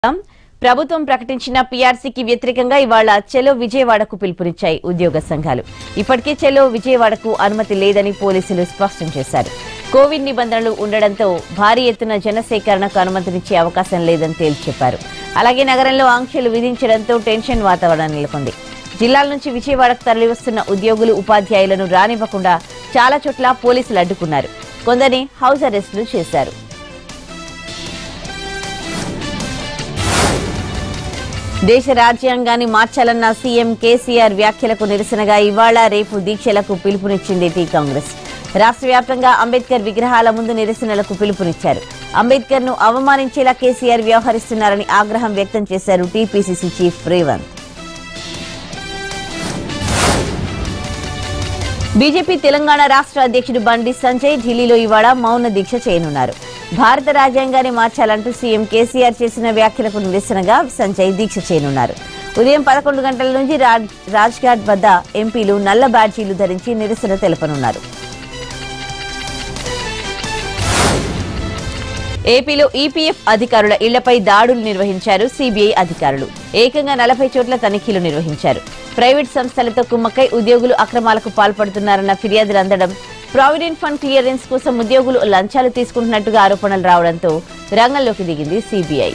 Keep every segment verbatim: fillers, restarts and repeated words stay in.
ప్రభుత్వం ప్రకటించిన పీఆర్సీకి వ్యతిరేకంగా ఇవాళ చెలో విజయవాడకు పిలుపునిచ్చాయి ఉద్యోగ సంఘాలు. ఇప్పటికే చెలో విజయవాడకు అనుమతి లేదని పోలీసులు స్పష్టం చేశారు. కోవిడ్ నిబంధనలు ఉండడంతో భారీ ఎత్తున జనసేకరణకు అనుమతినిచ్చే అవకాశం లేదని తేల్చి చెప్పారు. అలాగే నగరంలో ఆంక్షలు విధించడంతో టెన్షన్ వాతావరణం నెలకొంది. జిల్లాల నుంచి విజయవాడకు తరలివస్తున్న ఉద్యోగులు ఉపాధ్యాయులను రానివ్వకుండా చాలా చోట్ల పోలీసులు అడ్డుకున్నారు. కొందరిని హౌస్ అరెస్టులు చేశారు. దేశ రాజ్యాంగాన్ని మార్చాలన్న సీఎం కేసీఆర్ వ్యాఖ్యలకు నిరసనగా ఇవాళ రేపు దీక్షలకు పిలుపునిచ్చింది టీ కాంగ్రెస్. రాష్ట్ర వ్యాప్తంగా అంబేద్కర్ విగ్రహాల ముందు నిరసనలకు పిలుపునిచ్చారు. అంబేద్కర్ ను అవమానించేలా కేసీఆర్ వ్యవహరిస్తున్నారని ఆగ్రహం వ్యక్తం చేశారు TPCC chief Revanth. BJP Telangana రాష్ట్ర అధ్యక్షుడు బండి సంజయ్ ఢిల్లీలో ఇవాళ మౌన దీక్ష చేయనున్నారు. భారత రాజ్యాంగాన్ని మార్చాలంటూ సీఎం కేసీఆర్ చేసిన వ్యాఖ్యలకు నిరసనగా సంజయ్ దీక్ష చేయనున్నారు. ఉదయం పదకొండు గంటల నుంచి రాజ్ఘాట్ వద్ద ఎంపీలు నల్ల బ్యాడ్జీలు ధరించి నిరసన తెలపనున్నారు. ఏపీలో ఈపీఎఫ్ అధికారుల ఇళ్లపై దాడులు నిర్వహించారు సీబీఐ అధికారులు. ఏకంగా నలభై చోట్ల తనిఖీలు నిర్వహించారు. ప్రైవేట్ సంస్థలతో కుమ్మక్కై ఉద్యోగులు అక్రమాలకు పాల్పడుతున్నారన్న ఫిర్యాదులు అందడం, ప్రావిడెంట్ ఫండ్ క్లియరెన్స్ కోసం ఉద్యోగులు లంచాలు తీసుకుంటున్నట్టుగా ఆరోపణలు రావడంతో రంగంలోకి దిగింది సీబీఐ.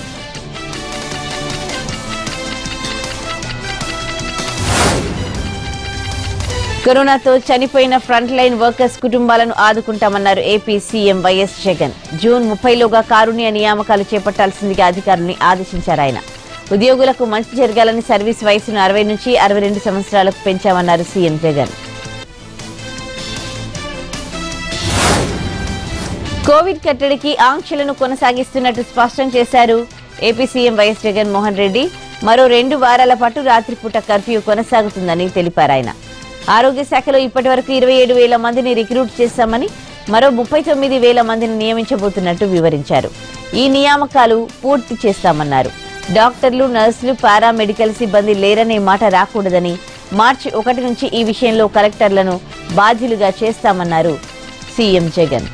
కరోనాతో చనిపోయిన ఫ్రంట్ లైన్ వర్కర్స్ కుటుంబాలను ఆదుకుంటామన్నారు AP CM YS Jagan. June ముప్పైలోగా కారుణ్య నియామకాలు చేపట్టాల్సిందిగా అధికారుల్ని ఆదేశించారు ఆయన. ఉద్యోగులకు మంచి జరగాలని సర్వీస్ వయసును అరవై నుంచి అరవై రెండు సంవత్సరాలకు పెంచామన్నారు సీఎం జగన్. కోవిడ్ కట్టడికి ఆంక్షలను కొనసాగిస్తున్నట్టు స్పష్టం చేశారు AP CM YS Jagan Mohan Reddy. మరో రెండు వారాల పాటు రాత్రిపూట కర్ఫ్యూ కొనసాగుతుందని తెలిపారు ఆయన. ఆరోగ్య శాఖలో ఇప్పటి వరకు ఇరవై ఏడు వేల మందిని రిక్రూట్ చేశామని, మరో ముప్పై తొమ్మిది వేల మందిని నియమించబోతున్నట్టు వివరించారు. ఈ నియామకాలు పూర్తి చేస్తామన్నారు. డాక్టర్లు, నర్సులు, పారామెడికల్ సిబ్బంది లేరనే మాట రాకూడదని, మార్చి ఒకటి నుంచి ఈ విషయంలో కలెక్టర్లను బాధ్యులుగా చేస్తామన్నారు సీఎం జగన్.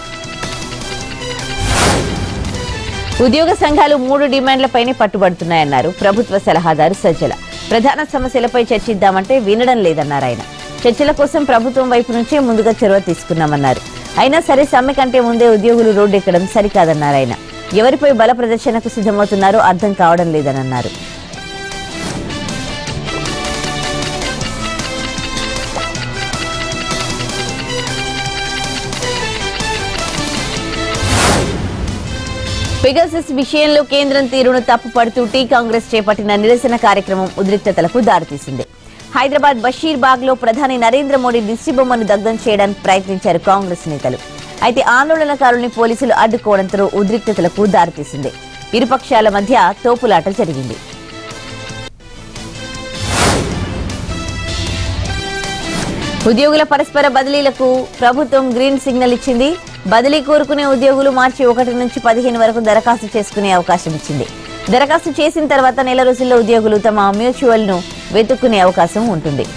ఉద్యోగ సంఘాలు మూడు డిమాండ్లపైనే పట్టుబడుతున్నాయన్నారు ప్రభుత్వ సలహాదారు సజ్జల. ప్రధాన సమస్యలపై చర్చిద్దామంటే వినడం లేదన్నారు ఆయన. చర్చల కోసం ప్రభుత్వం వైపు నుంచే ముందుగా చొరవ తీసుకున్నామన్నారు. అయినా సరే సమ్మె కంటే ముందే ఉద్యోగులు రోడ్డెక్కడం సరికాదన్నారు ఆయన. ఎవరిపై బల ప్రదర్శనకు సిద్ధమవుతున్నారో అర్థం కావడం లేదన్నారు. పెగాసస్ విషయంలో కేంద్రం తీరును తప్పుపడుతూ టీ కాంగ్రెస్ చేపట్టిన నిరసన కార్యక్రమం ఉద్రిక్తతలకు దారితీసింది. హైదరాబాద్ బషీర్బాగ్ లో ప్రధాని నరేంద్ర మోడీ దిష్టిబొమ్మను దగ్ధం చేయడానికి ప్రయత్నించారు కాంగ్రెస్ నేతలు. అయితే ఆందోళనకారుల్ని పోలీసులు అడ్డుకోవడంతో ఉద్రిక్తతలకు దారితీసింది. ఇరుపక్షాల మధ్య తోపులాట జరిగింది. ఉద్యోగుల పరస్పర బదిలీలకు ప్రభుత్వం గ్రీన్ సిగ్నల్ ఇచ్చింది. బదిలీ కోరుకునే ఉద్యోగులు మార్చి ఒకటి నుంచి పదిహేను వరకు దరఖాస్తు చేసుకునే అవకాశం ఇచ్చింది. దరఖాస్తు చేసిన తర్వాత నెల రోజుల్లో ఉద్యోగులు తమ మ్యూచువల్ ను వెతుక్కునే అవకాశం ఉంటుంది.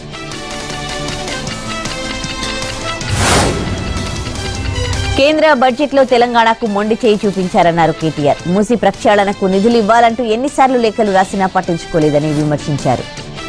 కేంద్ర బడ్జెట్ లో తెలంగాణకు మొండి చేయి చూపించారన్నారు కేటీఆర్. మూసి ప్రక్షాళనకు నిధులు ఇవ్వాలంటూ ఎన్నిసార్లు లేఖలు రాసినా పట్టించుకోలేదని విమర్శించారు.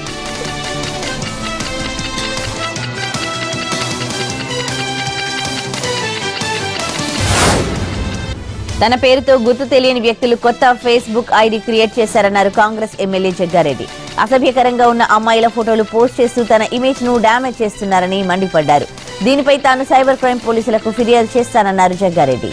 తన పేరుతో గుర్తు తెలియని వ్యక్తులు కొత్త ఫేస్బుక్ ఐడి క్రియేట్ చేశారన్నారు కాంగ్రెస్ ఎమ్మెల్యే జగ్గారెడ్డి. అసభ్యకరంగా ఉన్న అమ్మాయిల ఫోటోలు పోస్ట్ చేస్తూ తన ఇమేజ్ ను డ్యామేజ్ చేస్తున్నారని మండిపడ్డారు. దీనిపై తాను సైబర్ క్రైమ్ పోలీసులకు ఫిర్యాదు చేస్తానన్నారు జగ్గారెడ్డి.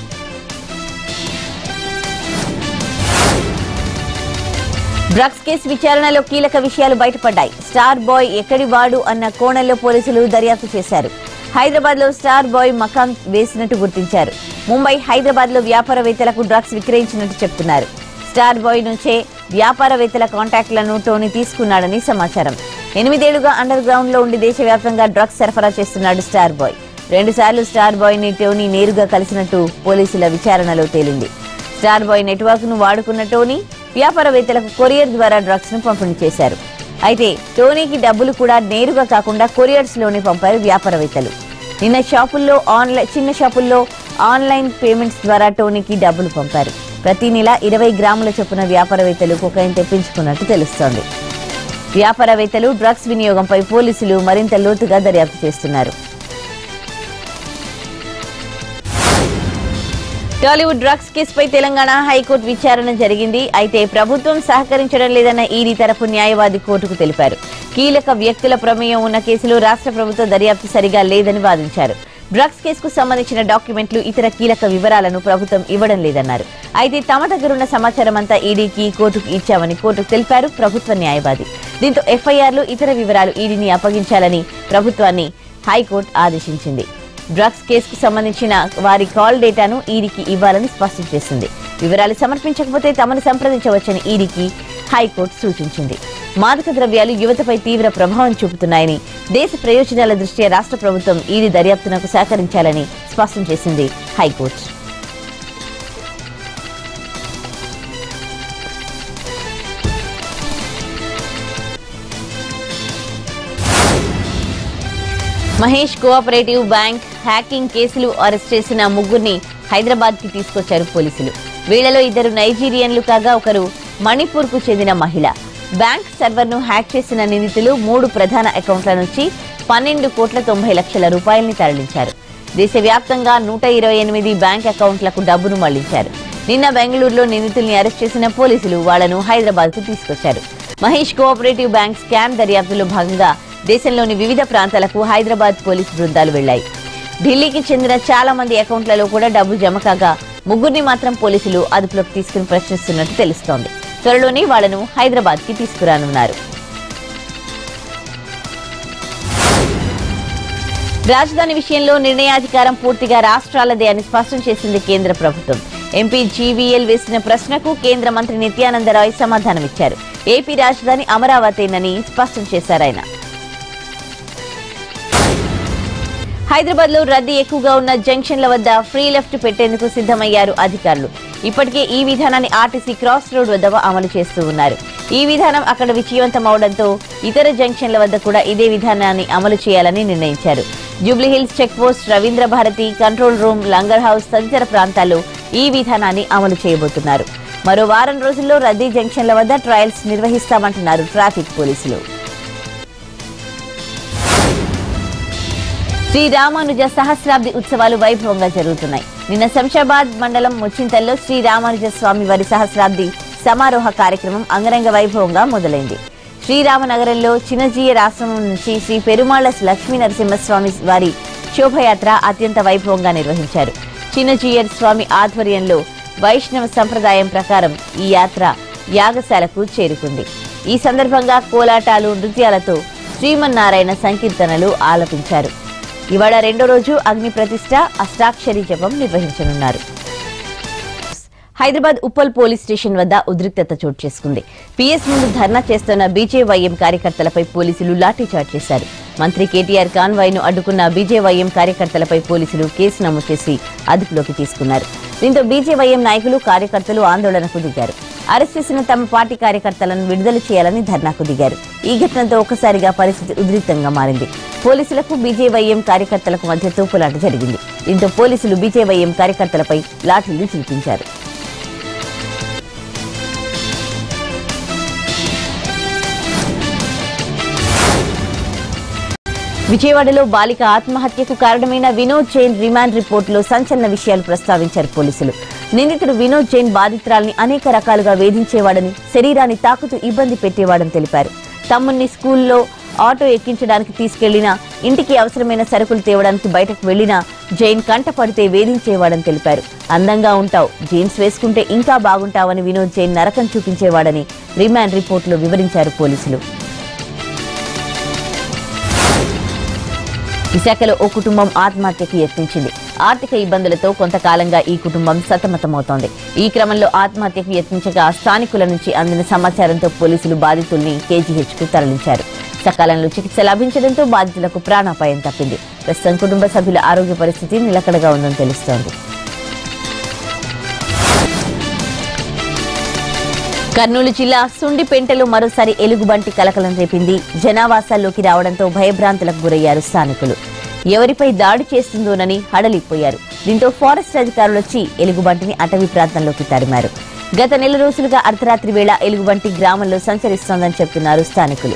డ్రగ్స్ కేసు విచారణలో కీలక విషయాలు బయటపడ్డాయి. స్టార్ బాయ్ ఎక్కడి వాడు అన్న కోణంలో పోలీసులు దర్యాప్తు చేశారు. హైదరాబాద్ లో స్టార్ బాయ్ మకాం వేసినట్టు గుర్తించారు. ముంబై, హైదరాబాద్ లో వ్యాపారవేత్తలకు డ్రగ్స్ విక్రయించినట్టు చెప్తున్నారు. స్టార్ బాయ్ నుంచే వ్యాపారవేత్తల కాంటాక్ట్లను టోనీ తీసుకున్నాడని సమాచారం. ఎనిమిదేళ్లుగా అండర్ గ్రౌండ్ లో ఉండి దేశవ్యాప్తంగా డ్రగ్స్ సరఫరా చేస్తున్నాడు స్టార్ బాయ్. రెండు సార్లు స్టార్ బాయ్ ని టోనీ నేరుగా కలిసినట్టు పోలీసుల విచారణలో తేలింది. స్టార్ బాయ్ నెట్వర్క్ ను వాడుకున్న టోనీ వ్యాపారవేత్తలకు కొరియర్ ద్వారా డ్రగ్స్ ను పంపిణీ చేశారు. అయితే టోనీకి డబ్బులు కూడా నేరుగా కాకుండా కొరియర్స్ లోనే పంపారు వ్యాపారవేత్తలు. నిన్న షాపుల్లో ఆన్లైన్ చిన్న షాపుల్లో ఆన్లైన్ పేమెంట్స్ ద్వారా టోనీకి డబ్బులు పంపారు. ప్రతి నెల ఇరవై గ్రాముల చొప్పున వ్యాపారవేత్తలు కొకైన్ తెప్పించుకున్నట్టు తెలుస్తోంది. వ్యాపారవేత్తలు డ్రగ్స్ వినియోగంపై పోలీసులు మరింత లోతుగా దర్యాప్తు చేస్తున్నారు. టాలీవుడ్ డ్రగ్స్ కేసుపై తెలంగాణ హైకోర్టు విచారణ జరిగింది. అయితే ప్రభుత్వం సహకరించడం లేదన్న ఈడీ తరపు న్యాయవాది కోర్టుకు తెలిపారు. కీలక వ్యక్తుల ప్రమేయం ఉన్న కేసులో రాష్ట్ర ప్రభుత్వ దర్యాప్తు సరిగా లేదని వాదించారు. డ్రగ్స్ కేసుకు సంబంధించిన డాక్యుమెంట్లు, ఇతర కీలక వివరాలను ప్రభుత్వం ఇవ్వడం లేదన్నారు. అయితే తమ దగ్గరున్న సమాచారం అంతా ఈడీకి, కోర్టుకు ఇచ్చామని కోర్టుకు తెలిపారు ప్రభుత్వ న్యాయవాది. దీంతో ఎఫ్ఐఆర్లు, ఇతర వివరాలు ఈడీని అప్పగించాలని ప్రభుత్వాన్ని హైకోర్టు ఆదేశించింది. డ్రగ్స్ కేసుకు సంబంధించిన వారి కాల్ డేటాను ఈడీకి ఇవ్వాలని స్పష్టం చేసింది. వివరాలు సమర్పించకపోతే తమను సంప్రదించవచ్చని ఈడీకి హైకోర్టు సూచించింది. మాదక ద్రవ్యాలు యువతపై తీవ్ర ప్రభావం చూపుతున్నాయని, దేశ ప్రయోజనాల దృష్ట్యా రాష్ట్ర ప్రభుత్వం ఈడీ దర్యాప్తునకు సహకరించాలని స్పష్టం చేసింది high court. Mahesh cooperative bank hacking కేసులు అరెస్ట్ చేసిన ముగ్గురిని హైదరాబాద్ కి తీసుకొచ్చారు పోలీసులు. వీళ్లలో ఇద్దరు నైజీరియన్లు కాగా ఒకరు మణిపూర్ కు చెందిన మహిళ. బ్యాంక్ సర్వర్ ను హ్యాక్ చేసిన నిందితులు మూడు ప్రధాన అకౌంట్ల నుంచి పన్నెండు కోట్ల తొంభై లక్షల రూపాయల్ని తరలించారు. దేశవ్యాప్తంగా నూట ఇరవై ఎనిమిది బ్యాంక్ అకౌంట్లకు డబ్బును మళ్లించారు. నిన్న బెంగళూరులో నిందితుల్ని అరెస్ట్ చేసిన పోలీసులు వాళ్లను హైదరాబాద్ కు తీసుకొచ్చారు. మహేష్ కోఆపరేటివ్ బ్యాంక్ స్కామ్ దర్యాప్తులో భాగంగా దేశంలోని వివిధ ప్రాంతాలకు హైదరాబాద్ పోలీసు బృందాలు వెళ్లాయి. ఢిల్లీకి చెందిన చాలా మంది అకౌంట్లలో కూడా డబ్బు జమ కాగా ముగ్గురిని మాత్రం పోలీసులు అదుపులోకి తీసుకుని ప్రశ్నిస్తున్నట్టు తెలుస్తోంది. త్వరలోనే వాళ్లను హైదరాబాద్ కి తీసుకురానున్నారు. రాజధాని విషయంలో నిర్ణయాధికారం పూర్తిగా రాష్ట్రాలదే అని స్పష్టం చేసింది కేంద్ర ప్రభుత్వం. ఎంపీ జీవీఎల్ వేసిన ప్రశ్నకు కేంద్ర మంత్రి నిత్యానందరాయ్ సమాధానమిచ్చారు. ఏపీ రాజధాని అమరావతేనని స్పష్టం చేశారాయన. హైదరాబాద్ లో రద్దీ ఎక్కువగా ఉన్న జంక్షన్ల వద్ద ఫ్రీ లెఫ్ట్ పెట్టేందుకు సిద్ధమయ్యారు అధికారులు. ఇప్పటికే ఈ విధానాన్ని ఆర్టీసీ క్రాస్ రోడ్ వద్ద అమలు చేస్తూ ఉన్నారు. ఈ విధానం అక్కడ విజయవంతం అవడంతో ఇతర జంక్షన్ల వద్ద కూడా ఇదే విధానాన్ని అమలు చేయాలని నిర్ణయించారు. Jubilee Hills check post, Ravindra Bharathi, control room, Langar house తదితర ప్రాంతాల్లో ఈ విధానాన్ని అమలు చేయబోతున్నారు. మరో వారం రోజుల్లో రద్దీ జంక్షన్ల వద్ద ట్రయల్స్ నిర్వహిస్తామంటున్నారు ట్రాఫిక్ పోలీసులు. శ్రీ రామానుజ సహస్రాబ్ది ఉత్సవాలు వైభవంగా జరుగుతున్నాయి. నిన్న శంషాబాద్ మండలం ముచ్చింతల్లో శ్రీ రామానుజ స్వామి వారి సహస్రాబ్ది సమారోహ కార్యక్రమం అంగరంగ వైభవంగా మొదలైంది. శ్రీరామనగరంలో చిన్నజీయర్ ఆశ్రమం నుంచి శ్రీ పెరుమాళ్ల లక్ష్మీ నరసింహస్వామి వారి శోభయాత్ర అత్యంత వైభవంగా నిర్వహించారు. చిన్నజీయర్ స్వామి ఆధ్వర్యంలో వైష్ణవ సంప్రదాయం ప్రకారం ఈ యాత్ర యాగశాలకు చేరుకుంది. ఈ సందర్భంగా కోలాటాలు, నృత్యాలతో శ్రీమన్నారాయణ సంకీర్తనలు ఆలపించారు. ఇవాళ రెండో రోజు అగ్ని ప్రతిష్ఠ, అష్టాక్షరి జపం నిర్వహించనున్నారు. హైదరాబాద్ ఉప్పల్ పోలీస్ స్టేషన్ వద్ద ఉద్రిక్తత చోటు చేసుకుంది. పీఎస్ ముందు ధర్నా చేస్తున్న బీజేవైఎం కార్యకర్తలపై పోలీసులు లాఠీచార్జ్ చేశారు. మంత్రి కేటీఆర్ కాన్వాయ్ ను అడ్డుకున్న బీజేవైఎం కార్యకర్తలపై పోలీసులు కేసు నమోదు చేసి అదుపులోకి తీసుకున్నారు. దీంతో బీజేవైఎం నాయకులు, కార్యకర్తలు ఆందోళనకు దిగారు. అరెస్ట్ చేసిన తమ పార్టీ కార్యకర్తలను విడుదల చేయాలని ధర్నాకు దిగారు. ఈ ఘటనతో ఒక్కసారిగా పరిస్థితి ఉద్రిక్తంగా మారింది. పోలీసులకు, బీజేవైఎం కార్యకర్తలకు మధ్య తోపులాట జరిగింది. దీంతో పోలీసులు బీజేవైఎం కార్యకర్తలపై లాఠీలు చూపించారు. విజయవాడలో బాలిక ఆత్మహత్యకు కారణమైన వినోద్ జైన్ రిమాండ్ రిపోర్టులో సంచలన విషయాలు ప్రస్తావించారు పోలీసులు. నిందితుడు వినోద్ జైన్ బాధితురాల్ని అనేక రకాలుగా వేధించేవాడని, శరీరాన్ని తాకుతూ ఇబ్బంది పెట్టేవాడని తెలిపారు. తమ్ముణ్ణి స్కూల్లో ఆటో ఎక్కించడానికి తీసుకెళ్లినా, ఇంటికి అవసరమైన సరుకులు తేవడానికి బయటకు వెళ్లినా జైన్ కంట పడితే వేధించేవాడని తెలిపారు. అందంగా ఉంటావు, జీన్స్ వేసుకుంటే ఇంకా బాగుంటావని వినోద్ జైన్ నరకం చూపించేవాడని రిమాండ్ రిపోర్టులో వివరించారు పోలీసులు. విశాఖలో ఓ కుటుంబం ఆత్మహత్యకు యత్నించింది. ఆర్థిక ఇబ్బందులతో కొంతకాలంగా ఈ కుటుంబం సతమతమవుతోంది. ఈ క్రమంలో ఆత్మహత్యకు యత్నించగా స్థానికుల నుంచి అందిన సమాచారంతో పోలీసులు బాధితుల్ని కేజీహెచ్ కు తరలించారు. సకాలంలో చికిత్స లభించడంతో బాధితులకు ప్రాణాపాయం తప్పింది. ప్రస్తుతం కుటుంబ సభ్యుల ఆరోగ్య పరిస్థితి నిలకడగా ఉందని తెలుస్తోంది. కర్నూలు జిల్లా సుండిపెంటలో మరోసారి ఎలుగుబంటి కలకలం రేపింది. జనావాసాల్లోకి రావడంతో భయభ్రాంతులకు గురయ్యారు స్థానికులు. ఎవరిపై దాడి చేస్తుందోనని హడలిపోయారు. దీంతో ఫారెస్ట్ అధికారులు వచ్చి ఎలుగుబంటిని అటవీ ప్రాంతంలోకి తరిమారు. గత నెల రోజులుగా అర్ధరాత్రి వేళ ఎలుగుబంటి గ్రామంలో సంచరిస్తోందని చెప్తున్నారు స్థానికులు.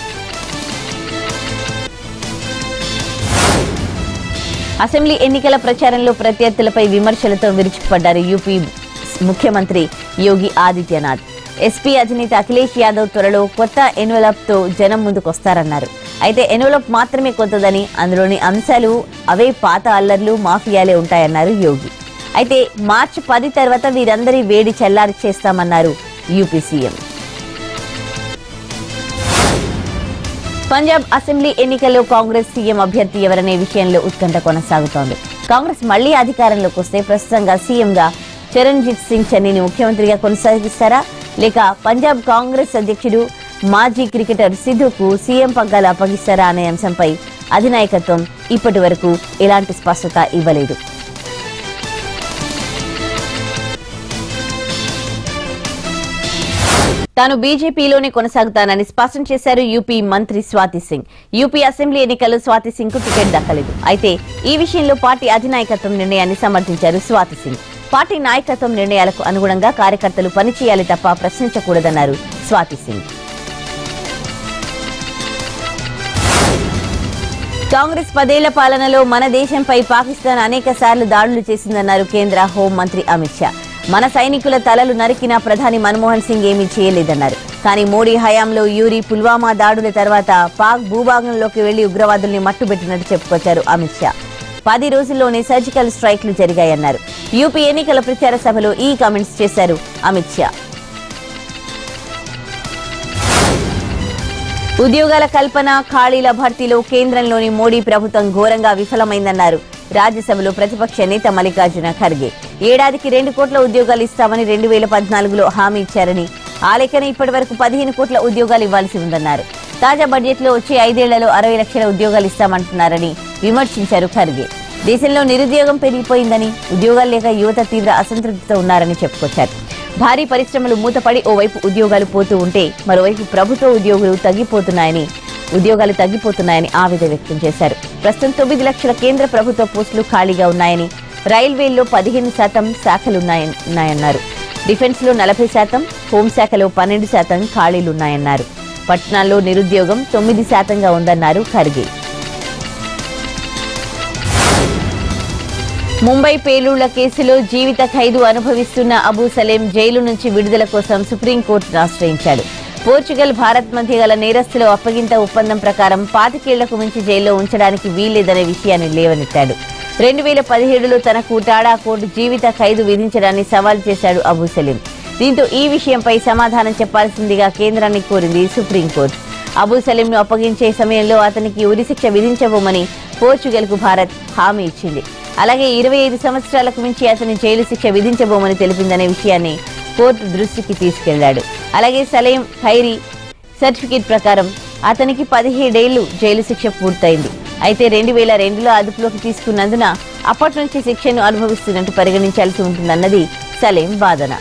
అసెంబ్లీ ఎన్నికల ప్రచారంలో ప్రత్యర్థులపై విమర్శలతో విరుచుకుపడ్డారు యూపీ ముఖ్యమంత్రి యోగి ఆదిత్యనాథ్. ఎస్పీ అధినేత అఖిలేష్ యాదవ్ త్వరలో కొత్త ఎన్వలప్ తో జనం ముందుకొస్తారన్నారు. అయితే ఎన్వలప్ మాత్రమే కొత్తదని, అందులోని అంశాలు అవే పాత అల్లర్లు, మాఫియాలే ఉంటాయన్నారు యోగి. అయితే మార్చి పది తర్వాత వీరందరి వేడి చల్లారి చేస్తామన్నారు యూపీ సీఎం. పంజాబ్ అసెంబ్లీ ఎన్నికల్లో కాంగ్రెస్ సీఎం అభ్యర్థి ఎవరనే విషయంలో ఉత్కంఠ కొనసాగుతోంది. కాంగ్రెస్ మళ్లీ అధికారంలోకి వస్తే ప్రస్తుతంగా సీఎంగా చరణ్జీత్ సింగ్ చన్నీని ముఖ్యమంత్రిగా కొనసాగిస్తారా, లేక పంజాబ్ కాంగ్రెస్ అధ్యక్షుడు మాజీ క్రికెటర్ సిద్ధుకు సీఎం పగ్గాలు అప్పగిస్తారా అనే అంశంపై అధినాయకత్వం ఇప్పటి వరకు ఎలాంటి స్పష్టత ఇవ్వలేదు. తాను బీజేపీలోనే కొనసాగుతానని స్పష్టం చేశారు యూపీ మంత్రి స్వాతి సింగ్. యూపీ అసెంబ్లీ ఎన్నికల్లో స్వాతి సింగ్ కు టికెట్ దక్కలేదు. అయితే ఈ విషయంలో పార్టీ అధినాయకత్వం నిర్ణయాన్ని సమర్థించారు స్వాతి సింగ్. పార్టీ నాయకత్వం నిర్ణయాలకు అనుగుణంగా కార్యకర్తలు పనిచేయాలి తప్ప ప్రశ్నించకూడదన్నారు స్వాతి సింగ్. కాంగ్రెస్ పదేళ్ల పాలనలో మన దేశంపై పాకిస్తాన్ అనేక సార్లు దాడులు చేసిందన్నారు కేంద్ర హోం మంత్రి అమిత్ షా. మన సైనికుల తలలు నరికిన ప్రధాని మన్మోహన్ సింగ్ ఏమీ చేయలేదన్నారు. కానీ మోడీ హయాంలో యూరి, పుల్వామా దాడుల తర్వాత పాక్ భూభాగంలోకి వెళ్లి ఉగ్రవాదుల్ని మట్టుబెట్టినట్టు చెప్పుకొచ్చారు అమిత్ షా. పది రోజుల్లోనే సర్జికల్ స్ట్రైక్లు జరిగాయన్నారు. యూపీ ఎన్నికల ప్రచార సభలో ఈ కామెంట్స్ చేశారు అమిత్ షా. ఉద్యోగాల కల్పన, ఖాళీల భర్తీలో కేంద్రంలోని మోడీ ప్రభుత్వం ఘోరంగా విఫలమైందన్నారు రాజ్యసభలో ప్రతిపక్ష నేత మల్లికార్జున ఖర్గే. ఏడాదికి రెండు కోట్ల ఉద్యోగాలు ఇస్తామని రెండు వేల పద్నాలుగులో హామీ ఇచ్చారని, ఆ లెక్కన ఇప్పటి వరకు పదిహేను కోట్ల ఉద్యోగాలు ఇవ్వాల్సి ఉందన్నారు. తాజా బడ్జెట్ లో వచ్చే ఐదేళ్లలో అరవై లక్షల ఉద్యోగాలు ఇస్తామంటున్నారని విమర్శించారు ఖర్గే. దేశంలో నిరుద్యోగం పెరిగిపోయిందని, ఉద్యోగాలు లేక యువత తీవ్ర అసంతృప్తితో ఉన్నారని చెప్పుకొచ్చారు. భారీ పరిశ్రమలు మూతపడి ఓవైపు ఉద్యోగాలు పోతూ ఉంటే మరోవైపు ప్రభుత్వ ఉద్యోగులు తగ్గిపోతున్నాయని ఉద్యోగాలు తగ్గిపోతున్నాయని ఆవేదన వ్యక్తం చేశారు. ప్రస్తుతం తొమ్మిది లక్షల కేంద్ర ప్రభుత్వ పోస్టులు ఖాళీగా ఉన్నాయని, రైల్వేల్లో పదిహేను శాతం శాఖలున్నాయన్నారు. డిఫెన్స్ లో నలభై శాతం, హోంశాఖలో పన్నెండు శాతం ఖాళీలున్నాయన్నారు. పట్టణాల్లో నిరుద్యోగం తొమ్మిది శాతంగా ఉందన్నారు ఖర్గే. ముంబై పేలుళ్ల కేసులో జీవిత ఖైదు అనుభవిస్తున్న అబూ సలేం జైలు నుంచి విడుదల కోసం సుప్రీంకోర్టును ఆశ్రయించాడు. పోర్చుగల్, భారత్ మధ్య గల నేరస్తుల అప్పగింత ఒప్పందం ప్రకారం పాతికేళ్లకు మించి జైల్లో ఉంచడానికి వీల్లేదనే విషయాన్ని లేవనెత్తాడు. రెండు వేల పదిహేడులో తనకు టాడా కోర్టు జీవిత ఖైదు విధించడాన్ని సవాల్ చేశాడు అబూ సలీం. దీంతో ఈ విషయంపై సమాధానం చెప్పాల్సిందిగా కేంద్రాన్ని కోరింది సుప్రీంకోర్టు. అబూ సలీంను అప్పగించే సమయంలో అతనికి ఉరిశిక్ష విధించబోమని పోర్చుగల్ కు భారత్ హామీ ఇచ్చింది. అలాగే ఇరవై ఐదు సంవత్సరాలకు మించి అతని జైలు శిక్ష విధించబోమని తెలిపిందనే విషయాన్ని కోర్టు దృష్టికి తీసుకెళ్లాడు. అలాగే సలీం ఖైరీ సర్టిఫికేట్ ప్రకారం అతనికి పదిహేడేళ్లు జైలు శిక్ష పూర్తయింది. అయితే రెండు వేల రెండులో అదుపులోకి తీసుకున్నందున అప్పటి నుంచి శిక్షను అనుభవిస్తున్నట్టు పరిగణించాల్సి ఉంటుందన్నది సలీం వాదన.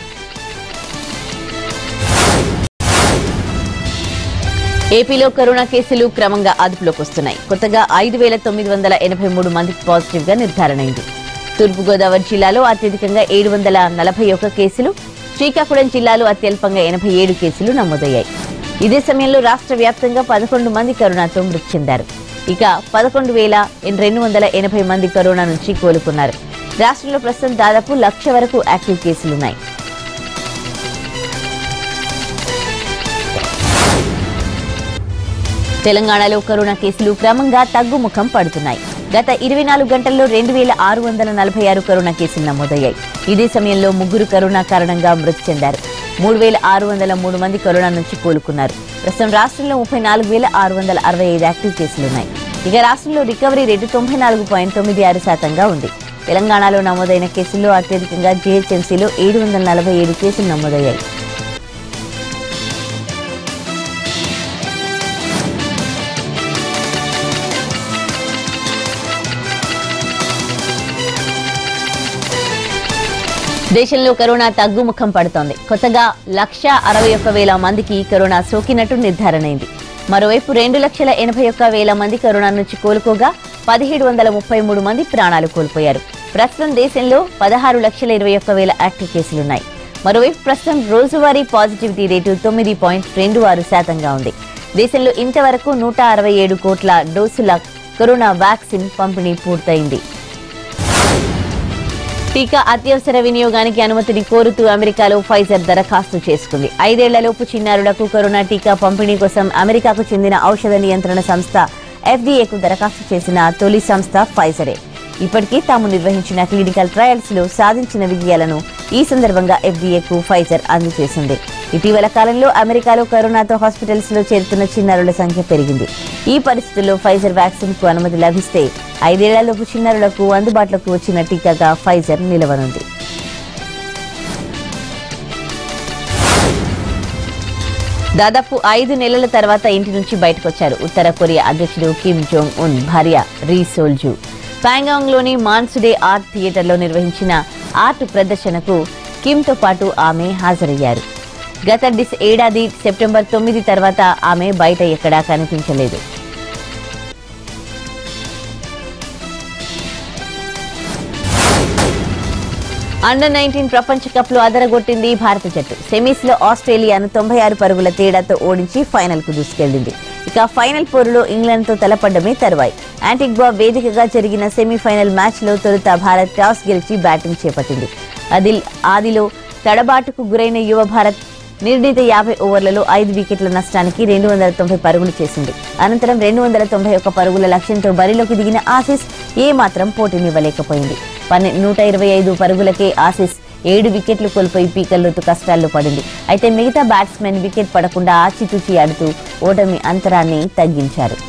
ఏపీలో కరోనా కేసులు క్రమంగా అదుపులోకి వస్తున్నాయి. కొత్తగా ఐదు వేల తొమ్మిది వందల ఎనభై మూడు మందికి పాజిటివ్ గా నిర్ధారణ అయింది. తూర్పుగోదావరి జిల్లాలో అత్యధికంగా ఏడు వందల నలభై ఒక్క కేసులు, శ్రీకాకుళం జిల్లాలో అత్యల్పంగా ఎనభై ఏడు కేసులు నమోదయ్యాయి. ఇదే సమయంలో రాష్ట్ర వ్యాప్తంగా పదకొండు మంది కరోనాతో మృతి చెందారు. ఇక పదకొండు వేల రెండు వందల ఎనభై మంది కరోనా నుంచి కోలుకున్నారు. రాష్ట్రంలో ప్రస్తుతం దాదాపు లక్ష వరకు యాక్టివ్ కేసులున్నాయి. తెలంగాణలో కరోనా కేసులు క్రమంగా తగ్గుముఖం పడుతున్నాయి. గత ఇరవై నాలుగు గంటల్లో రెండు వేల ఆరు వందల నలభై ఆరు కరోనా కేసులు నమోదయ్యాయి. ఇదే సమయంలో ముగ్గురు కరోనా కారణంగా మృతి చెందారు. మూడు వేల ఆరు వందల మూడు మంది కరోనా నుంచి కోలుకున్నారు. ప్రస్తుతం రాష్ట్రంలో ముప్పై నాలుగు వేల ఆరు వందల అరవై ఐదు యాక్టివ్ కేసులున్నాయి. ఇక రాష్ట్రంలో రికవరీ రేటు తొంభై నాలుగు పాయింట్ తొమ్మిది ఆరు శాతంగా ఉంది. తెలంగాణలో నమోదైన కేసుల్లో అత్యధికంగా జీహెచ్ఎంసీలో ఏడు వందల నలభై ఏడు కేసులు నమోదయ్యాయి. దేశంలో కరోనా తగ్గుముఖం పడుతోంది. కొత్తగా లక్ష అరవై ఒక్క వేల మందికి కరోనా సోకినట్టు నిర్ధారణ అయింది. మరోవైపు రెండు లక్షల ఎనభై ఒక్క వేల మంది కరోనా నుంచి కోలుకోగా పదిహేడు వందల ముప్పై మూడు మంది ప్రాణాలు కోల్పోయారు. ప్రస్తుతం దేశంలో పదహారు లక్షల ఇరవై ఒక్క వేల యాక్టివ్ కేసులున్నాయి. మరోవైపు ప్రస్తుతం రోజువారీ పాజిటివిటీ రేటు తొమ్మిది పాయింట్ రెండు ఆరు శాతంగా ఉంది. దేశంలో ఇంతవరకు నూట అరవై ఏడు కోట్ల డోసుల కరోనా వ్యాక్సిన్ పంపిణీ పూర్తయింది. టీకా అత్యవసర వినియోగానికి అనుమతిని కోరుతూ అమెరికాలో ఫైజర్ దరఖాస్తు చేసుకుంది. ఐదేళ్లలోపు చిన్నారులకు కరోనా టీకా పంపిణీ కోసం అమెరికాకు చెందిన ఔషధ నియంత్రణ సంస్థ ఎఫ్డీఏకు దరఖాస్తు చేసిన తొలి సంస్థ ఫైజరే. ఇప్పటికీ తాము నిర్వహించిన క్లినికల్ ట్రయల్స్ లో సాధించిన విజయాలను ఈ సందర్భంగా ఎఫ్డీఏకు ఫైజర్ అందజేసింది. ఇటీవల కాలంలో అమెరికాలో కరోనాతో హాస్పిటల్స్ లో చేరుతున్న చిన్నారుల సంఖ్య పెరిగింది. ఈ పరిస్థితుల్లో ఫైజర్ వ్యాక్సిన్ కు అనుమతి లభిస్తే ఐదేళ్లలోపు చిన్నారులకు అందుబాటులోకి వచ్చిన టీకాగా ఫైజర్ నిలవనుంది. దాదాపు ఐదు నెలల తర్వాత ఇంటి నుంచి బయటకొచ్చారు ఉత్తర కొరియా అధ్యక్షుడు కిమ్ జోంగ్ ఉన్ భార్య రీ సోల్జు. ప్యాంగాంగ్ లోని మాన్సుడే ఆర్ట్ థియేటర్ లో నిర్వహించిన ఆర్ట్ ప్రదర్శనకు కిమ్ తో పాటు ఆమె హాజరయ్యారు. గత డిస్ ఏడాది సెప్టెంబర్ తొమ్మిది తర్వాత ఆమె బయట ఎక్కడా కనిపించలేదు. అండర్ నైన్టీన్ ప్రపంచ కప్ లో అదరగొట్టింది భారత జట్టు. సెమీస్ లో ఆస్ట్రేలియాను తొంభై ఆరు పరుగుల తేడాతో ఓడించి ఫైనల్ కు దూసుకెళ్లింది. ఇక ఫైనల్ పోరులో ఇంగ్లాండ్ తో తలపడ్డమే తరువాయి. యాంటిగ్వా వేదికగా జరిగిన సెమీఫైనల్ మ్యాచ్ లో తొలుత భారత్ టాస్ గెలిచి బ్యాటింగ్ చేపట్టింది. అదిల్ ఆదిలో తడబాటుకు గురైన యువ భారత్ నిర్ణీత యాభై ఓవర్లలో ఐదు వికెట్ల నష్టానికి రెండు వందల తొంభై పరుగులు చేసింది. అనంతరం రెండు వందల తొంభై ఒక్క పరుగుల లక్ష్యంతో బరిలోకి దిగిన ఆసీస్ ఏ మాత్రం పోటీనివ్వలేకపోయింది. పన్నె నూట ఇరవై ఐదు పరుగులకే ఆసీస్ ఏడు వికెట్లు కోల్పోయి పీకల్లోతు కష్టాల్లో పడింది. అయితే మిగతా బ్యాట్స్మెన్ వికెట్ పడకుండా ఆచితూచి ఆడుతూ ఓటమి అంతరాన్ని తగ్గించారు.